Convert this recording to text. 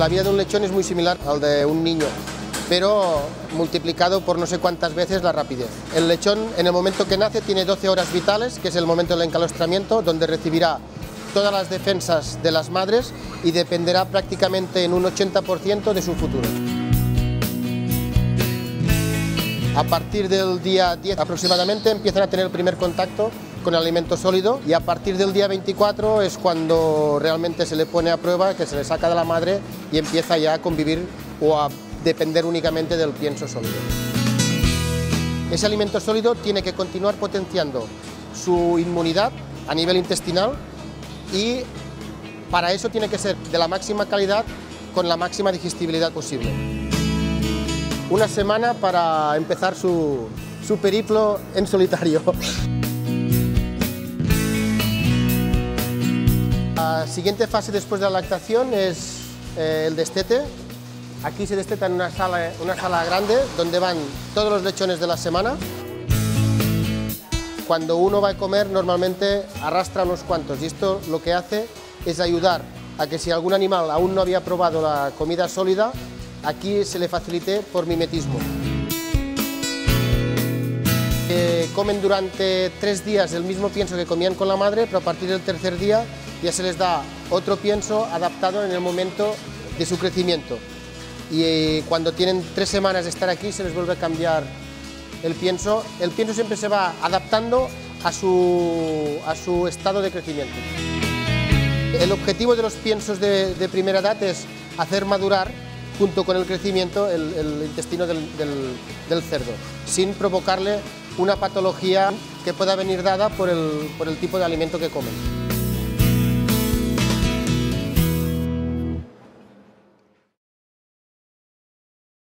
La vida de un lechón es muy similar al de un niño, pero multiplicado por no sé cuántas veces la rapidez. El lechón, en el momento que nace, tiene 12 horas vitales, que es el momento del encalstramiento, donde recibirá todas las defensas de las madres y dependerá prácticamente en un 80% de su futuro. A partir del día 10 aproximadamente empiezan a tener el primer contacto con el alimento sólido y a partir del día 24 es cuando realmente se le pone a prueba, que se le saca de la madre y empieza ya a convivir o a depender únicamente del pienso sólido. Ese alimento sólido tiene que continuar potenciando su inmunidad a nivel intestinal y para eso tiene que ser de la máxima calidad con la máxima digestibilidad posible. Una semana para empezar su periplo en solitario. La siguiente fase después de la lactación es el destete. Aquí se desteta en una sala grande donde van todos los lechones de la semana. Cuando uno va a comer normalmente arrastra unos cuantos y esto lo que hace es ayudar a que si algún animal aún no había probado la comida sólida, aquí se le facilite por mimetismo. Comen durante 3 días el mismo pienso que comían con la madre, pero a partir del tercer día ya se les da otro pienso adaptado en el momento de su crecimiento. Y cuando tienen 3 semanas de estar aquí se les vuelve a cambiar el pienso. El pienso siempre se va adaptando a su estado de crecimiento. El objetivo de los piensos de primera edad es hacer madurar junto con el crecimiento el intestino del cerdo, sin provocarle una patología que pueda venir dada por el tipo de alimento que comen.